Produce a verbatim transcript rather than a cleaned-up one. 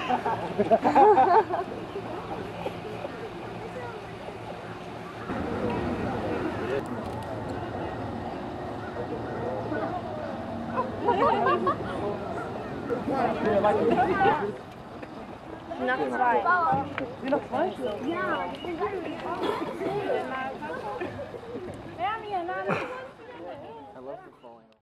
Noch zwei. Sind noch zwei? Ja, ich bin gerade I love the falling.